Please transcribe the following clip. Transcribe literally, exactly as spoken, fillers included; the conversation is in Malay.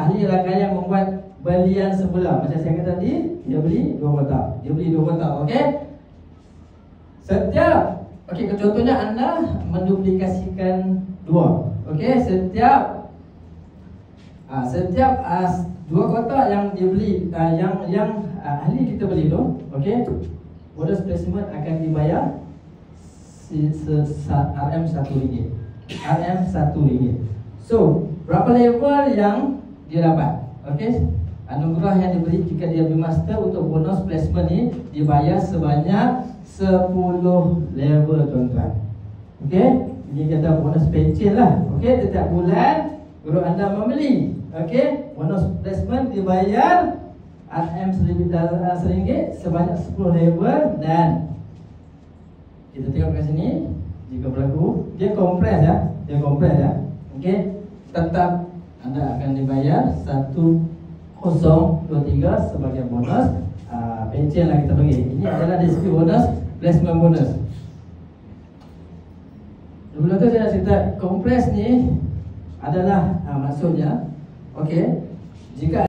ahli rangkaian membuat belian semula. Macam saya kata tadi, dia beli dua kotak. Dia beli dua kotak, okey? Setiap, okey, contohnya anda menduplikasikan dua. Okey, setiap ah, setiap ah, dua kotak yang dibeli, ah, yang yang ah, ahli kita beli tu, okey, bonus placement akan dibayar si, se, sa, R M satu ringgit. R M satu ringgit. So, berapa level yang dia dapat? Okey, anugerah yang diberi jika dia bermaster untuk bonus placement ni dibayar sebanyak sepuluh level, tuan-tuan. Okey, ini kata bonus pencen lah. Okey, setiap bulan guru anda membeli, okey, bonus placement dibayar R M seringgit sebanyak sepuluh level. Dan kita tengok kat sini, jika berlaku, dia kompres ya, dia kompres ya. Okey, tetap anda akan dibayar satu kosong dua tiga sebagai bonus uh, pencen lah kita bagi. Ini adalah dari segi bonus placement bonus. Sebelum tu saya cerita kompres ni adalah uh, maksudnya, okey, jika